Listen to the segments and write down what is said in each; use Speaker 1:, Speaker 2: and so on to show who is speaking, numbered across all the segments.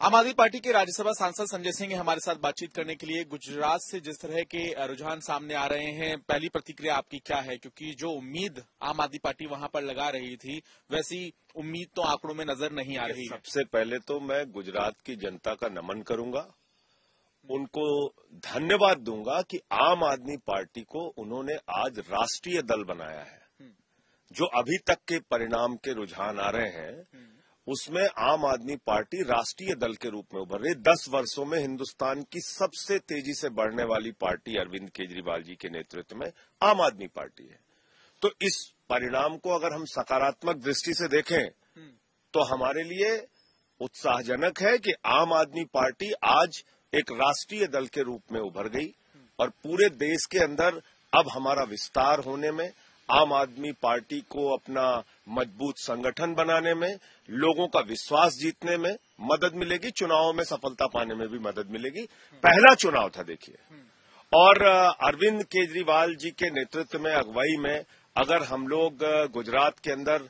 Speaker 1: आम आदमी पार्टी के राज्यसभा सांसद संजय सिंह हमारे साथ बातचीत करने के लिए गुजरात से जिस तरह के रुझान सामने आ रहे हैं, पहली प्रतिक्रिया आपकी क्या है? क्योंकि जो उम्मीद आम आदमी पार्टी वहां पर लगा रही थी, वैसी उम्मीद तो आंकड़ों में नजर नहीं आ रही है।
Speaker 2: सबसे पहले तो मैं गुजरात की जनता का नमन करूंगा, उनको धन्यवाद दूंगा कि आम आदमी पार्टी को उन्होंने आज राष्ट्रीय दल बनाया है। जो अभी तक के परिणाम के रुझान आ रहे हैं उसमें आम आदमी पार्टी राष्ट्रीय दल के रूप में उभर रही। 10 वर्षों में हिंदुस्तान की सबसे तेजी से बढ़ने वाली पार्टी अरविंद केजरीवाल जी के नेतृत्व में आम आदमी पार्टी है। तो इस परिणाम को अगर हम सकारात्मक दृष्टि से देखें तो हमारे लिए उत्साहजनक है कि आम आदमी पार्टी आज एक राष्ट्रीय दल के रूप में उभर गई और पूरे देश के अंदर अब हमारा विस्तार होने में, आम आदमी पार्टी को अपना मजबूत संगठन बनाने में, लोगों का विश्वास जीतने में मदद मिलेगी, चुनावों में सफलता पाने में भी मदद मिलेगी। पहला चुनाव था देखिए, और अरविंद केजरीवाल जी के नेतृत्व में, अगुवाई में अगर हम लोग गुजरात के अंदर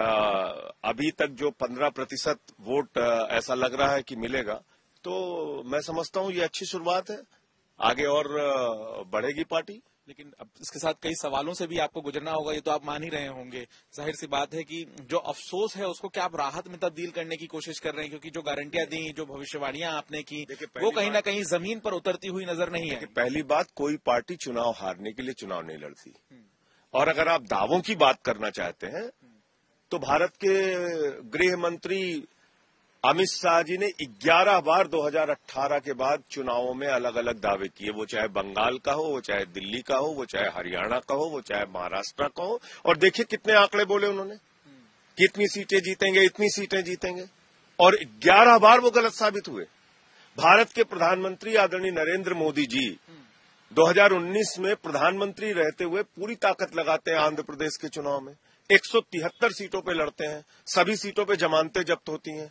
Speaker 2: अभी तक जो 15% वोट ऐसा लग रहा है कि मिलेगा, तो मैं समझता हूं ये अच्छी शुरुआत है। आगे और बढ़ेगी पार्टी।
Speaker 1: लेकिन अब इसके साथ कई सवालों से भी आपको गुजरना होगा, ये तो आप मान ही रहे होंगे। जाहिर सी बात है कि जो अफसोस है उसको क्या आप राहत में तब्दील करने की कोशिश कर रहे हैं? क्योंकि जो गारंटियां दी, जो भविष्यवाणियां आपने की, वो कहीं ना कहीं जमीन पर उतरती हुई नजर नहीं है।
Speaker 2: पहली बात, कोई पार्टी चुनाव हारने के लिए चुनाव नहीं लड़ती। और अगर आप दावों की बात करना चाहते हैं तो भारत के गृह मंत्री अमित शाह जी ने 11 बार 2018 के बाद चुनावों में अलग अलग दावे किए, वो चाहे बंगाल का हो, वो चाहे दिल्ली का हो, वो चाहे हरियाणा का हो, वो चाहे महाराष्ट्र का हो। और देखिए कितने आंकड़े बोले उन्होंने, कितनी सीटें जीतेंगे, इतनी सीटें जीतेंगे, और 11 बार वो गलत साबित हुए। भारत के प्रधानमंत्री आदरणीय नरेंद्र मोदी जी 2019 में प्रधानमंत्री रहते हुए पूरी ताकत लगाते हैं आंध्र प्रदेश के चुनाव में, 173 सीटों पे लड़ते हैं, सभी सीटों पे जमानतें जब्त होती हैं,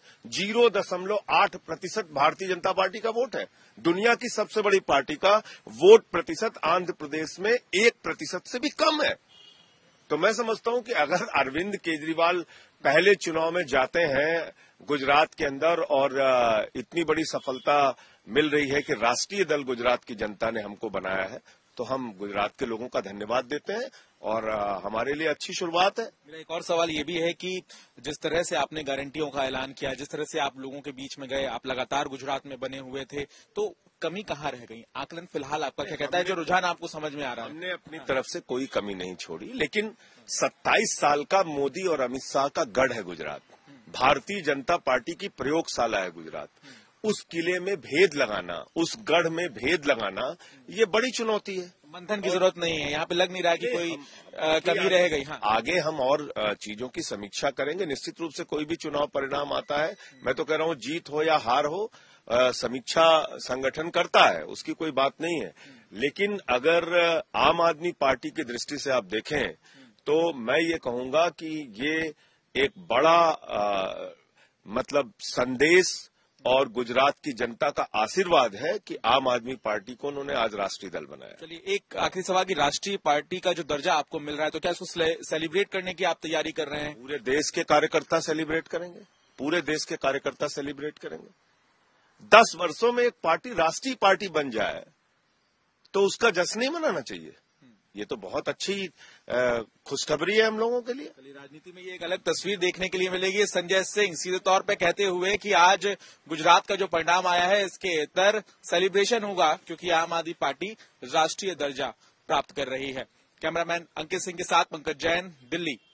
Speaker 2: 0.8% भारतीय जनता पार्टी का वोट है। दुनिया की सबसे बड़ी पार्टी का वोट प्रतिशत आंध्र प्रदेश में 1% से भी कम है। तो मैं समझता हूं कि अगर अरविंद केजरीवाल पहले चुनाव में जाते हैं गुजरात के अंदर और इतनी बड़ी सफलता मिल रही है कि राष्ट्रीय दल गुजरात की जनता ने हमको बनाया है, तो हम गुजरात के लोगों का धन्यवाद देते हैं और हमारे लिए अच्छी शुरुआत है।
Speaker 1: मेरा एक और सवाल ये भी है कि जिस तरह से आपने गारंटियों का ऐलान किया, जिस तरह से आप लोगों के बीच में गए, आप लगातार गुजरात में बने हुए थे, तो कमी कहाँ रह गई? आकलन फिलहाल आपका क्या कहता है, जो रुझान आपको समझ में आ रहा है?
Speaker 2: हमने अपनी तरफ से कोई कमी नहीं छोड़ी, लेकिन 27 साल का मोदी और अमित शाह का गढ़ है गुजरात। भारतीय जनता पार्टी की प्रयोगशाला है गुजरात। उस किले में भेद लगाना, उस गढ़ में भेद लगाना, ये बड़ी चुनौती है।
Speaker 1: मंथन की जरूरत नहीं है, यहाँ पे लग नहीं रहा कि कोई कमी रह गई। हाँ,
Speaker 2: आगे हम और चीजों की समीक्षा करेंगे। निश्चित रूप से कोई भी चुनाव परिणाम आता है, मैं तो कह रहा हूँ जीत हो या हार हो, समीक्षा संगठन करता है, उसकी कोई बात नहीं है। लेकिन अगर आम आदमी पार्टी की दृष्टि से आप देखें तो मैं ये कहूंगा कि ये एक बड़ा मतलब संदेश और गुजरात की जनता का आशीर्वाद है कि आम आदमी पार्टी को उन्होंने आज राष्ट्रीय दल बनाया।
Speaker 1: चलिए, एक आखिरी सवाल कि राष्ट्रीय पार्टी का जो दर्जा आपको मिल रहा है, तो क्या इसको सेलिब्रेट करने की आप तैयारी कर रहे हैं?
Speaker 2: पूरे देश के कार्यकर्ता सेलिब्रेट करेंगे, पूरे देश के कार्यकर्ता सेलिब्रेट करेंगे। 10 वर्षों में एक पार्टी राष्ट्रीय पार्टी बन जाए तो उसका जश्न नहीं मनाना चाहिए। ये तो बहुत अच्छी खुशखबरी है हम लोगों के लिए।
Speaker 1: राजनीति में ये एक अलग तस्वीर देखने के लिए मिलेगी। संजय सिंह सीधे तौर पे कहते हुए कि आज गुजरात का जो परिणाम आया है, इसके इतर सेलिब्रेशन होगा क्योंकि आम आदमी पार्टी राष्ट्रीय दर्जा प्राप्त कर रही है। कैमरामैन अंकित सिंह के साथ पंकज जैन, दिल्ली।